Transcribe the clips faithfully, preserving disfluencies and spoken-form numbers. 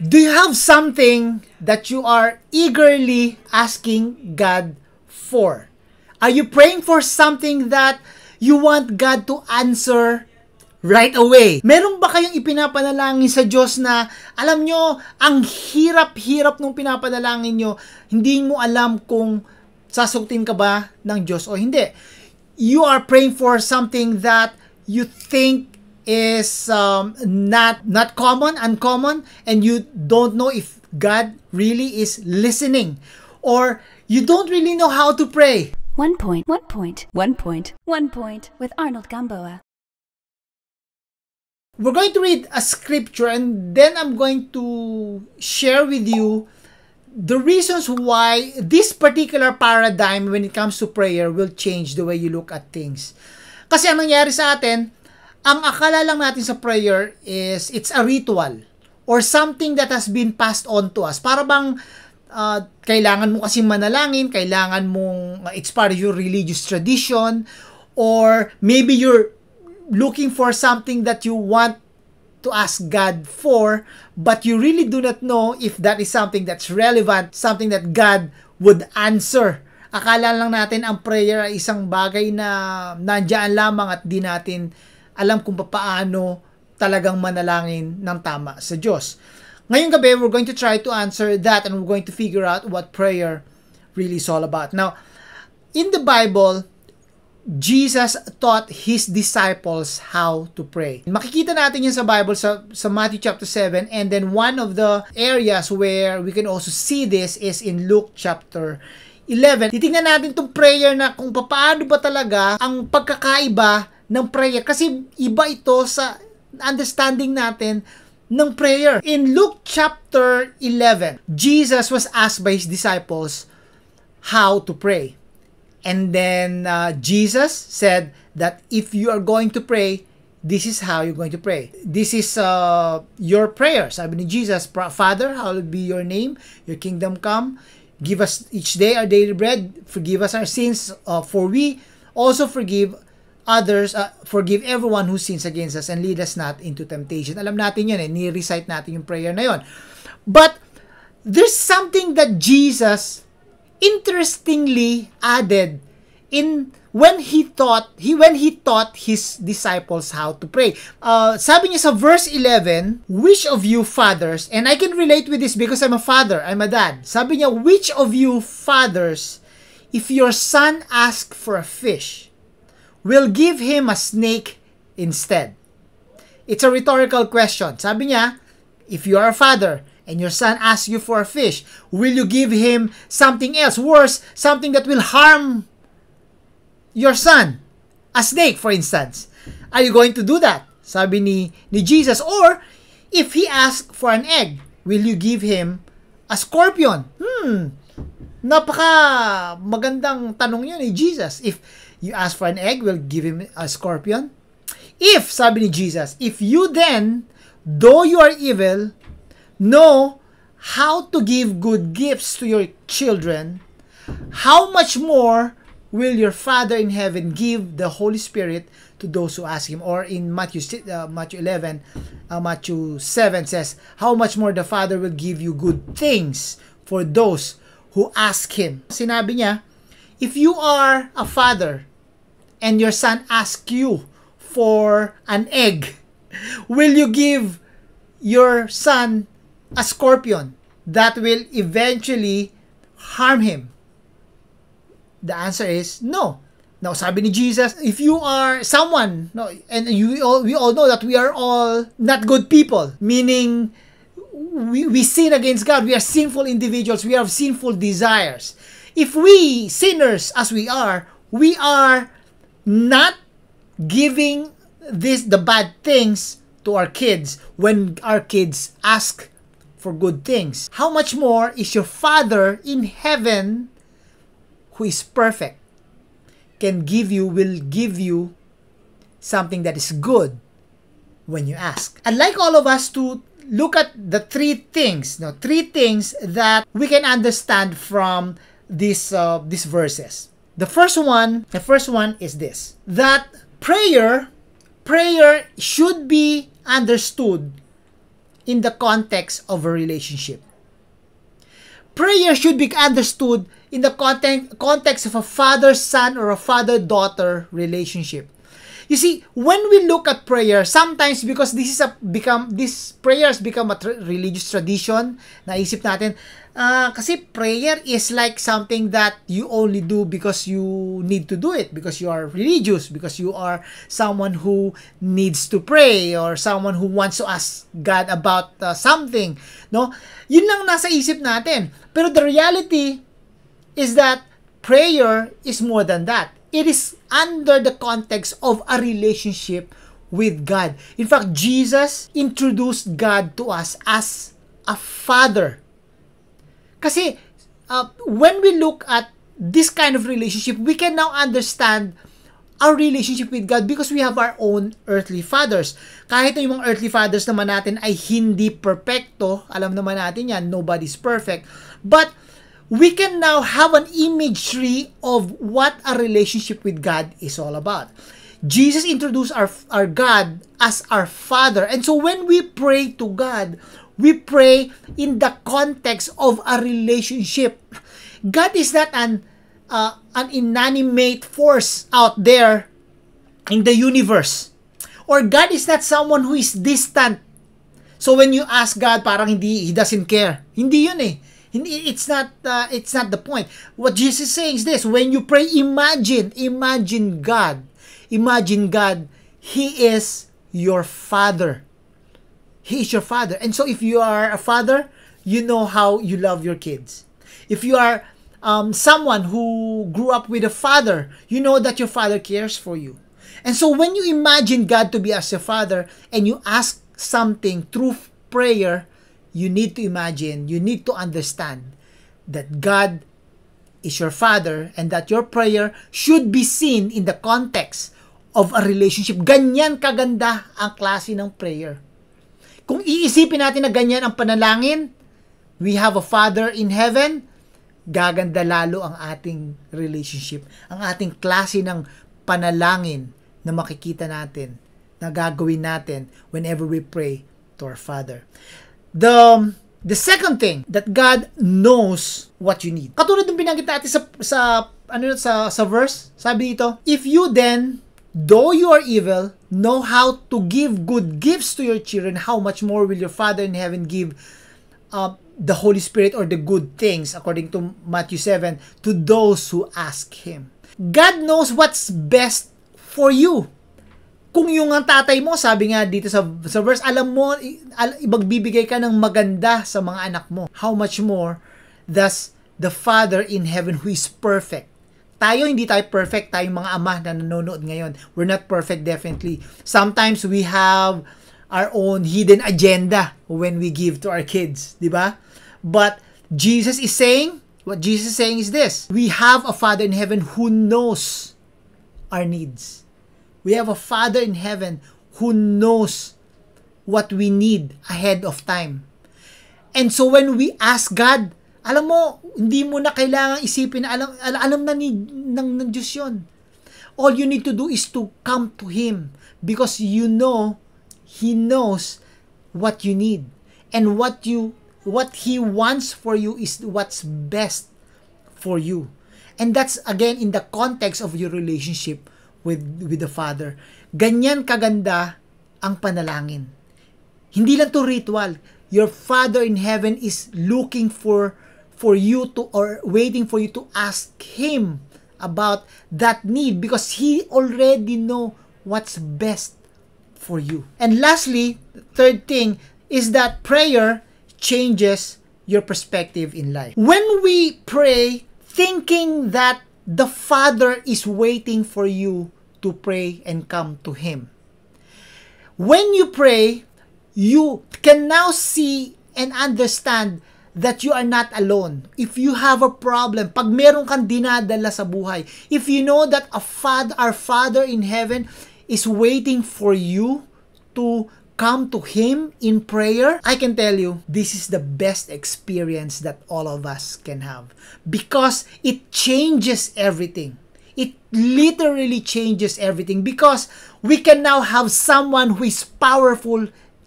Do you have something that you are eagerly asking God for? Are you praying for something that you want God to answer right away? Meron ba kayong ipinapanalangin sa Diyos na, alam nyo, ang hirap-hirap nung pinapanalangin nyo, hindi mo alam kung sasagutin ka ba ng Diyos o hindi? You are praying for something that you think is um, not not common, uncommon, and you don't know if God really is listening, or you don't really know how to pray. One point, one point, one point, one point with Arnold Gamboa. We're going to read a scripture and then I'm going to share with you the reasons why this particular paradigm when it comes to prayer will change the way you look at things. Kasi ang nangyari sa atin, ang akala lang natin sa prayer is it's a ritual or something that has been passed on to us. Para bang uh, kailangan mo kasi manalangin, kailangan mong uh, it's part of your religious tradition, or maybe you're looking for something that you want to ask God for, but you really do not know if that is something that's relevant, something that God would answer. Akala lang natin ang prayer ay isang bagay na nandiyan lamang at di natin alam kung paano talagang manalangin ng tama sa Diyos. Ngayong gabi, we're going to try to answer that and we're going to figure out what prayer really is all about. Now, in the Bible, Jesus taught His disciples how to pray. Makikita natin yan sa Bible sa, sa Matthew chapter seven, and then one of the areas where we can also see this is in Luke chapter eleven. Titingnan natin itong prayer na kung paano ba talaga ang pagkakaiba ng prayer, kasi iba ito sa understanding natin ng prayer. In Luke chapter eleven, Jesus was asked by His disciples how to pray. And then uh, Jesus said that if you are going to pray, this is how you're going to pray. This is uh, your prayer. Sabi ni Jesus, Father, hallowed be your name, your kingdom come. Give us each day our daily bread. Forgive us our sins, uh, for we also forgive others, uh, forgive everyone who sins against us, and lead us not into temptation. Alam natin yun eh, ni-recite natin yung prayer na yun. But there's something that Jesus interestingly added in when he taught he when he taught his disciples how to pray. Uh, sabi niya sa verse eleven, which of you fathers, and I can relate with this because I'm a father, I'm a dad. Sabi niya, which of you fathers, if your son asks for a fish, will give him a snake instead? It's a rhetorical question. Sabi niya, if you are a father and your son asks you for a fish, will you give him something else? Worse, something that will harm your son. A snake, for instance. Are you going to do that? Sabi ni, ni Jesus. Or, if he asks for an egg, will you give him a scorpion? Hmm, napaka magandang tanong yun ni Jesus. If you ask for an egg, will give him a scorpion? If, sabi ni Jesus, if you then, though you are evil, know how to give good gifts to your children, how much more will your Father in heaven give the Holy Spirit to those who ask Him? Or in Matthew uh, Matthew eleven, uh, Matthew seven says, how much more the Father will give you good things for those who ask Him. Sinabi niya, if you are a father and your son asks you for an egg, will you give your son a scorpion that will eventually harm him? The answer is no. Now, sabi ni Jesus, if you are someone, no, and you all, we all know that we are all not good people, meaning we, we sin against God, we are sinful individuals, we have sinful desires. If we, sinners as we are, we are not giving this the bad things to our kids when our kids ask for good things, how much more is your Father in heaven, who is perfect, can give you, will give you something that is good when you ask. I'd like all of us to look at the three things, no, three things that we can understand from these uh, these verses. The first one, the first one is this: that prayer, prayer should be understood in the context of a relationship. Prayer should be understood in the context of a father-son or a father-daughter relationship. You see, when we look at prayer, sometimes because this is a become this prayers become a tra- religious tradition, naisip natin, uh, kasi prayer is like something that you only do because you need to do it, because you are religious, because you are someone who needs to pray, or someone who wants to ask God about uh, something, no? Yun lang nasa isip natin. Pero the reality is that prayer is more than that. It is under the context of a relationship with God. In fact, Jesus introduced God to us as a father. Kasi uh, when we look at this kind of relationship, we can now understand our relationship with God because we have our own earthly fathers. Kahit yung mga earthly fathers naman natin ay hindi perfecto, alam naman natin yan, nobody's perfect. But we can now have an imagery of what a relationship with God is all about. Jesus introduced our, our God as our Father. And so when we pray to God, we pray in the context of a relationship. God is not an, uh, an inanimate force out there in the universe. Or God is not someone who is distant. So when you ask God, parang hindi, He doesn't care. Hindi yun eh. It's not uh, it's not the point. What Jesus is saying is this: when you pray, imagine, imagine God. Imagine God. He is your Father. He is your Father. And so if you are a father, you know how you love your kids. If you are um, someone who grew up with a father, you know that your father cares for you. And so when you imagine God to be as your Father and you ask something through prayer, you need to imagine, you need to understand that God is your Father and that your prayer should be seen in the context of a relationship. Ganyan kaganda ang klase ng prayer. Kung iisipin natin na ganyan ang panalangin, we have a Father in heaven, gaganda lalo ang ating relationship, ang ating klase ng panalangin na makikita natin, na gagawin natin whenever we pray to our Father. The the second thing that God knows what you need. Katulad ng binanggit natin sa sa ano sa sa verse, sabi dito, if you then, though you are evil, know how to give good gifts to your children, how much more will your Father in heaven give uh, the Holy Spirit or the good things, according to Matthew seven, to those who ask Him. God knows what's best for you. Kung yung ang tatay mo, sabi nga dito sa, sa verse, alam mo, ibagbibigay ka ng maganda sa mga anak mo. How much more does the Father in heaven who is perfect? Tayo, hindi tayo perfect. Tayong mga ama na nanonood ngayon. We're not perfect, definitely. Sometimes we have our own hidden agenda when we give to our kids. Diba? But Jesus is saying, what Jesus is saying is this: we have a Father in heaven who knows our needs. We have a Father in heaven who knows what we need ahead of time. And so when we ask God, alam mo, hindi mo na kailangan isipin na alam, alam na ni, ng, ng Diyos yun. All you need to do is to come to Him because you know, He knows what you need. And what you what He wants for you is what's best for you. And that's again in the context of your relationship with with the Father. Ganyan kaganda ang panalangin. Hindi lang to ritual. Your Father in heaven is looking for for you to, or waiting for you to ask Him about that need because He already know what's best for you. And lastly, third thing is that prayer changes your perspective in life. When we pray thinking that the Father is waiting for you to pray and come to Him. When you pray, you can now see and understand that you are not alone. If you have a problem, pag meron kang dinadala sa buhay, if you know that a father, our Father in heaven is waiting for you to come to Him in prayer, I can tell you, this is the best experience that all of us can have. Because it changes everything. It literally changes everything. Because we can now have someone who is powerful in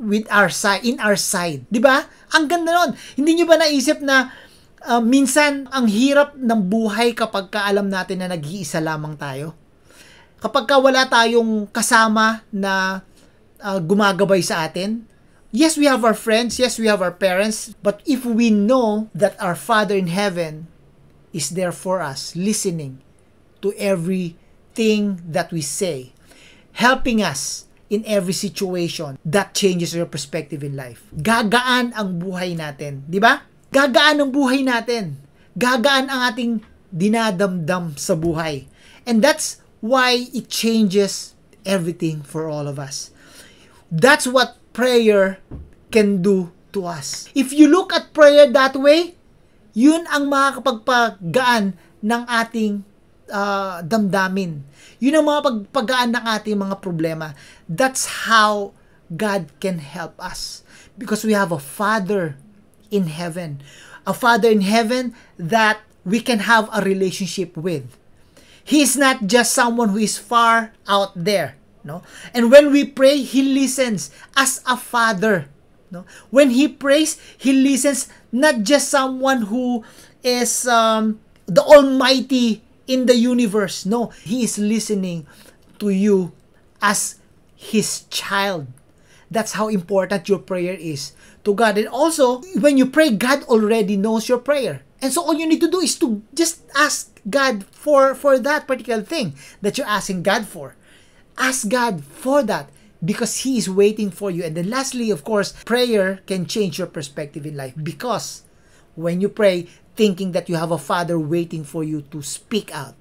with our side, in our side. 'Di ba? Ang ganda nun. Hindi nyo ba naisip na uh, minsan ang hirap ng buhay kapag ka alam natin na nag-iisa lamang tayo? Kapag ka wala tayong kasama na uh, gumagabay sa atin, yes, we have our friends, yes, we have our parents, but if we know that our Father in heaven is there for us, listening to everything that we say, helping us in every situation, that changes your perspective in life. Gagaan ang buhay natin, di ba? Gagaan ang buhay natin. Gagaan ang ating dinadamdam sa buhay. And that's why it changes everything for all of us. That's what prayer can do to us. If you look at prayer that way, yun ang makakapagpagaan ng ating uh, damdamin. Yun ang mga pagpagaan ng ating mga problema. That's how God can help us. Because we have a Father in heaven. A Father in heaven that we can have a relationship with. He is not just someone who is far out there. No? And when we pray, He listens as a Father. No? When He prays, He listens not just someone who is um, the Almighty in the universe. No, He is listening to you as His child. That's how important your prayer is to God. And also, when you pray, God already knows your prayer. And so all you need to do is to just ask God for, for that particular thing that you're asking God for. Ask God for that because He is waiting for you. And then lastly, of course, prayer can change your perspective in life because when you pray, thinking that you have a Father waiting for you to speak out,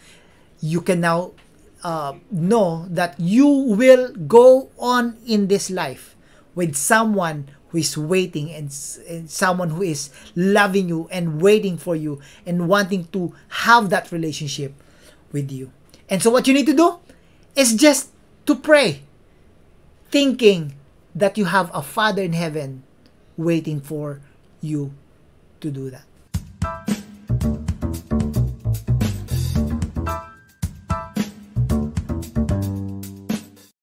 you can now uh, know that you will go on in this life with someone who is waiting and, and someone who is loving you and waiting for you and wanting to have that relationship with you. And so what you need to do is just to pray, thinking that you have a Father in heaven waiting for you to do that.